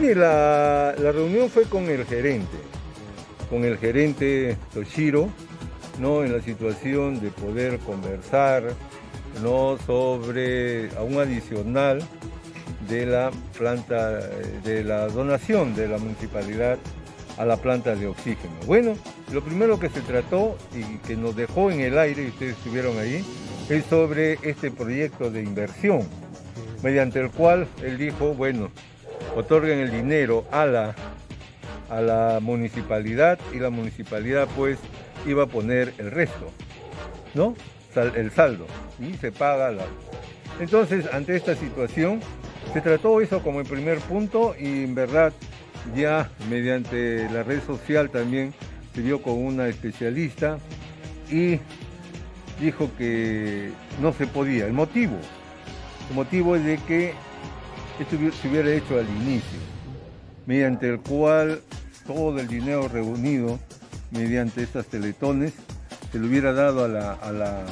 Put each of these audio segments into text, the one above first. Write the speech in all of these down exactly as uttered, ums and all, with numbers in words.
Sí, la, la reunión fue con el gerente, con el gerente Toshiro, ¿no? En la situación de poder conversar, ¿no? Sobre un adicional de la planta, de la donación de la municipalidad a la planta de oxígeno. Bueno, lo primero que se trató y que nos dejó en el aire, y ustedes estuvieron ahí, es sobre este proyecto de inversión, mediante el cual él dijo, bueno, otorguen el dinero a la, a la municipalidad y la municipalidad pues iba a poner el resto, ¿no? El saldo, y se paga la... Entonces, ante esta situación, se trató eso como el primer punto y en verdad ya mediante la red social también se vio con una especialista y dijo que no se podía. El motivo, el motivo es de que esto se hubiera hecho al inicio, mediante el cual todo el dinero reunido mediante estas teletones se le hubiera dado a la, a la,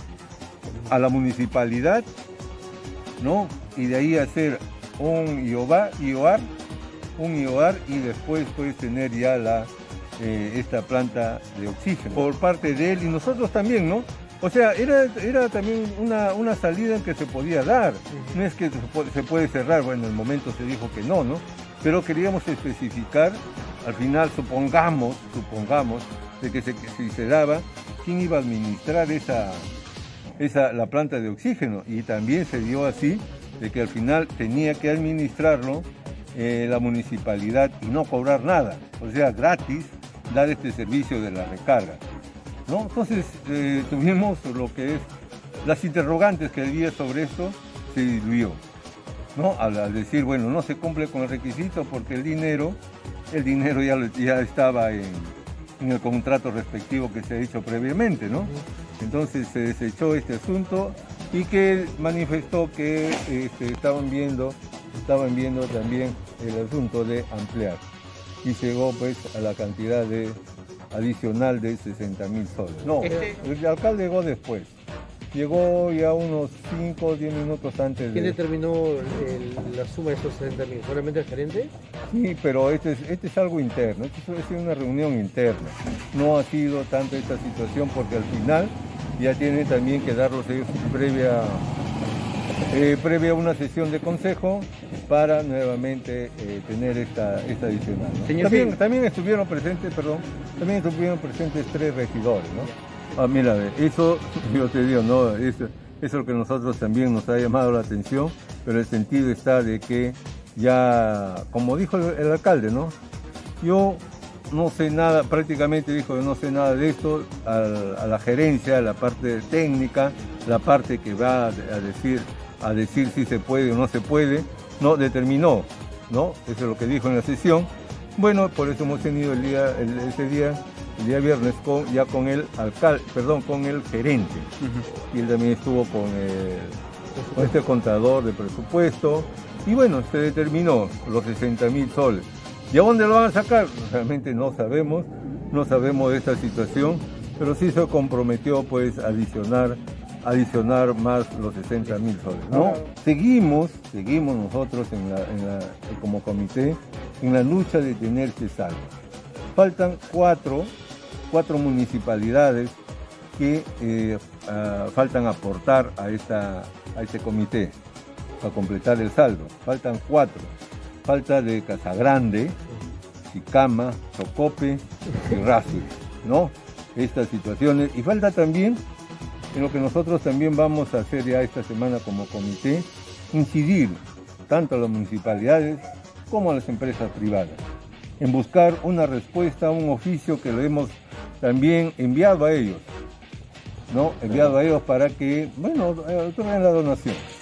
a la municipalidad, ¿no? Y de ahí hacer un I O A R, un I O A R y después puedes tener ya la, eh, esta planta de oxígeno por parte de él y nosotros también, ¿no? O sea, era, era también una, una salida en que se podía dar, no es que se puede, se puede cerrar, bueno, en el momento se dijo que no, ¿no? Pero queríamos especificar, al final supongamos, supongamos, de que, se, que si se daba, quién iba a administrar esa, esa, la planta de oxígeno y también se dio así, de que al final tenía que administrarlo eh, la municipalidad y no cobrar nada, o sea, gratis, dar este servicio de la recarga, ¿no? Entonces eh, tuvimos lo que es, las interrogantes que había sobre esto se diluyó, ¿no? Al, al decir, bueno, no se cumple con el requisito porque el dinero, el dinero ya, ya estaba en, en el contrato respectivo que se ha hecho previamente, ¿no? Entonces se desechó este asunto y que manifestó que este, estaban viendo, estaban viendo también el asunto de ampliar y llegó pues a la cantidad de adicional de sesenta mil soles. No, el alcalde llegó después. Llegó ya unos cinco o diez minutos antes de... ¿Quién determinó el, la suma de esos sesenta mil? ¿Solamente el gerente? Sí, pero este es, este es algo interno, esto es una reunión interna. No ha sido tanto esta situación porque al final ya tiene también que darlos ellos previa, eh, previa una sesión de consejo para nuevamente eh, tener esta, esta adicional, ¿no? Señor, también, sí. también estuvieron presentes, perdón, también estuvieron presentes tres regidores, ¿no? Ah, mira, eso, yo te digo, ¿no? Eso, eso es lo que nosotros también nos ha llamado la atención, pero el sentido está de que ya, como dijo el, el alcalde, ¿no? Yo no sé nada, prácticamente dijo que no sé nada de esto, a, a la gerencia, a la parte técnica, la parte que va a decir, a decir si se puede o no se puede, no determinó, ¿no? Eso es lo que dijo en la sesión. Bueno, por eso hemos tenido el día, el, ese día, el día viernes con, ya con el alcalde, perdón, con el gerente. Uh-huh. Y él también estuvo con, el, con este contador de presupuesto. Y bueno, se determinó los sesenta mil soles. ¿Y a dónde lo van a sacar? Realmente no sabemos, no sabemos de esta situación, pero sí se comprometió pues a adicionar, adicionar más los sesenta mil soles, ¿no? Seguimos, seguimos nosotros en la, en la, como comité en la lucha de tener este saldo. Faltan cuatro, cuatro municipalidades que eh, uh, faltan aportar a, esta, a este comité para completar el saldo. Faltan cuatro. Falta de Casagrande, Chicama, Chocope y Razo, ¿no? Estas situaciones. Y falta también, en lo que nosotros también vamos a hacer ya esta semana como comité, incidir tanto a las municipalidades como a las empresas privadas, en buscar una respuesta a un oficio que lo hemos también enviado a ellos, ¿no? Enviado a ellos para que, bueno, otorguen la donación.